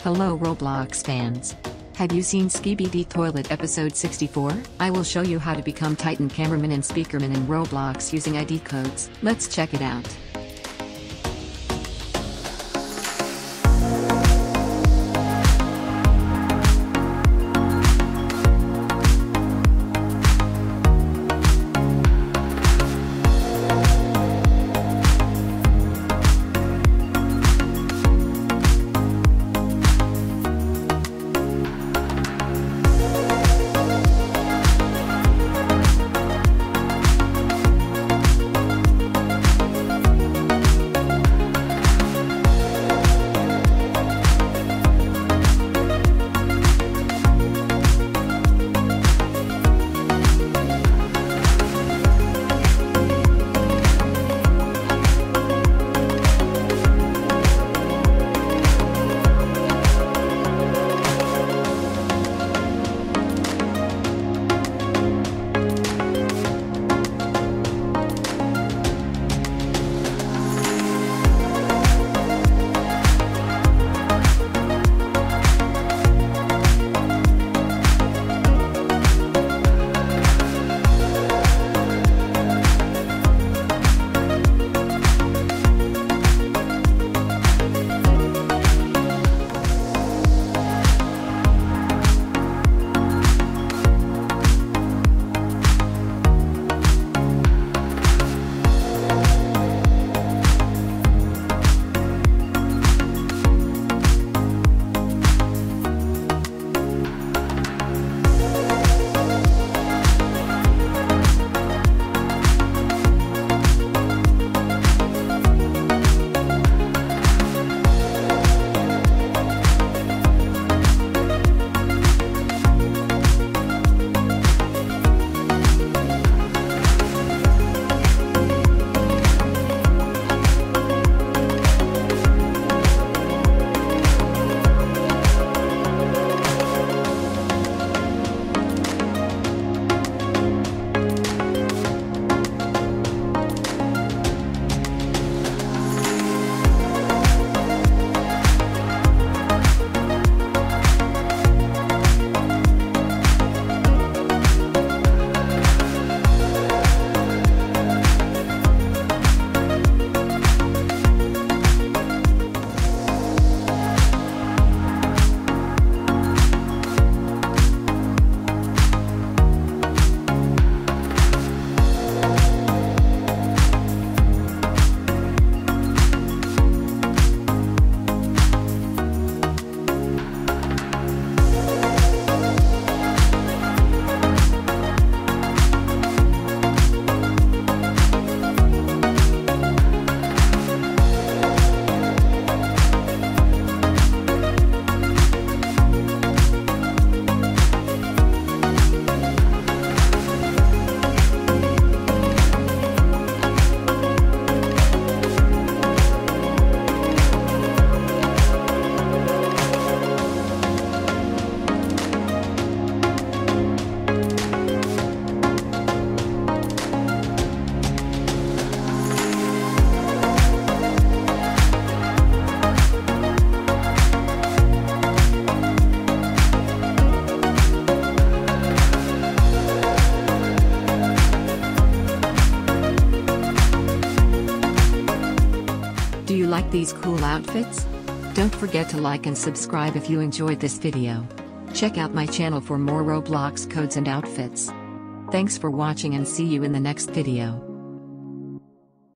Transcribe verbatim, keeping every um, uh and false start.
Hello Roblox fans. Have you seen Skibidi Toilet episode sixty-four? I will show you how to become Titan Cameraman and Speakerman in Roblox using I D codes. Let's check it out. Do you like these cool outfits? Don't forget to like and subscribe if you enjoyed this video. Check out my channel for more Roblox codes and outfits. Thanks for watching and see you in the next video.